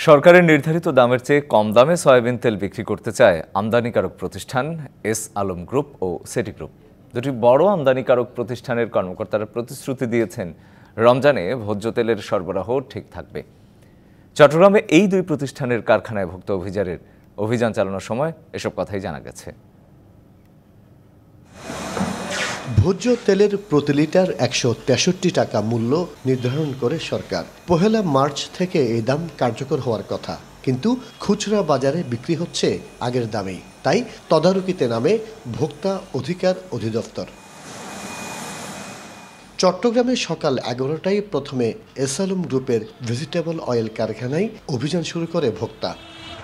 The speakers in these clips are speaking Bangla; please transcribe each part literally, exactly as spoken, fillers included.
সরকারের নির্ধারিত দামের চেয়ে কম দামে সয়াবিন তেল বিক্রি করতে চায় আমদানিকারক প্রতিষ্ঠান এস আলম গ্রুপ ও সেটি গ্রুপ। দুটি বড় আমদানিকারক প্রতিষ্ঠানের কর্মকর্তারা প্রতিশ্রুতি দিয়েছেন রমজানে ভোজ্য তেলের সরবরাহ ঠিক থাকবে। চট্টগ্রামে এই দুই প্রতিষ্ঠানের কারখানায় ভোক্তা অভিযানের অভিযান চালানোর সময় এসব কথাই জানা গেছে। ভোজ্য তেলের প্রতি লিটার একশো তেষট্টি টাকা মূল্য নির্ধারণ করে সরকার। পহেলা মার্চ থেকে এই দাম কার্যকর হওয়ার কথা, কিন্তু খুচরা বাজারে বিক্রি হচ্ছে আগের দামেই। তাই তদারকিতে নামে ভোক্তা অধিকার অধিদপ্তর। চট্টগ্রামে সকাল এগারোটায় প্রথমে এস আলম গ্রুপের ভেজিটেবল অয়েল কারখানায় অভিযান শুরু করে ভোক্তা।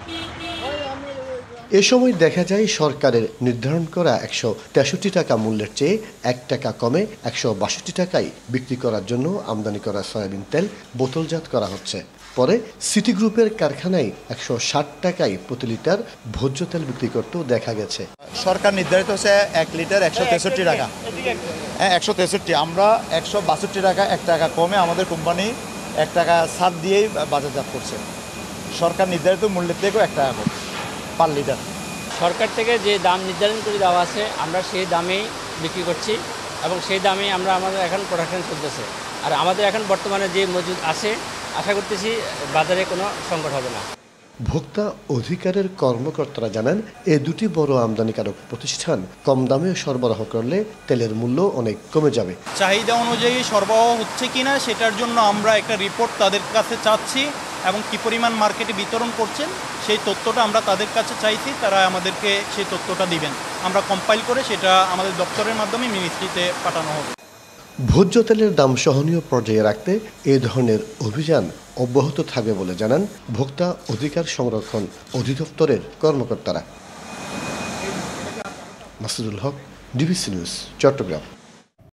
এ সময় দেখা যায় সরকারের নির্ধারণ করা একশো তেষট্টি টাকা মূল্যের চেয়ে এক টাকা কমে একশো বাষট্টি টাকায় বিক্রি করার জন্য আমদানি করা সয়াবিন তেল বোতলজাত করা হচ্ছে। পরে সিটি গ্রুপের কারখানায় একশো ষাট টাকায় প্রতি লিটার ভোজ্য তেল বিক্রি করতেও দেখা গেছে। সরকার নির্ধারিত হচ্ছে এক লিটার একশো তেষট্টি টাকা, হ্যাঁ একশো তেষট্টি। আমরা একশো বাষট্টি টাকা এক টাকা কমে আমাদের কোম্পানি এক টাকা ছাড় দিয়েই বাজারজাত করছে। সরকার নির্ধারিত মূল্যের থেকেও এক টাকা কম পার লিটার। সরকার থেকে যে দাম নির্ধারণ করে দেওয়া আছে আমরা সেই দামেই বিক্রি করছি এবং সেই দামেই আমরা আমাদের এখন প্রোডাকশন চলতেছে। আর আমাদের এখন বর্তমানে যে মজুদ আছে আশা করতেছি বাজারে কোনো সংকট হবে না। ভোক্তা অধিকারের কর্মকর্তারা জানান, এ দুটি বড় আমদানিকারক প্রতিষ্ঠান কম দামে সরবরাহ করলে তেলের মূল্য অনেক কমে যাবে। চাহিদা অনুযায়ী সরবরাহ হচ্ছে কিনা সেটার জন্য আমরা একটা রিপোর্ট তাদের কাছে চাচ্ছি এবং কী পরিমাণ মার্কেটে বিতরণ করছেন সেই তথ্যটা আমরা তাদের কাছে চাইছি। তারা আমাদেরকে সেই তথ্যটা দিবেন, আমরা কম্পাইল করে সেটা আমাদের দপ্তরের মাধ্যমে মিনিস্ট্রিতে পাঠানো হবে। ভোজ্য তেলের দাম সহনীয় পর্যায়ে রাখতে এ ধরনের অভিযান অব্যাহত থাকবে বলে জানান ভোক্তা অধিকার সংরক্ষণ অধিদপ্তরের কর্মকর্তারা। Masudul Haque, DBC News, Chittagong.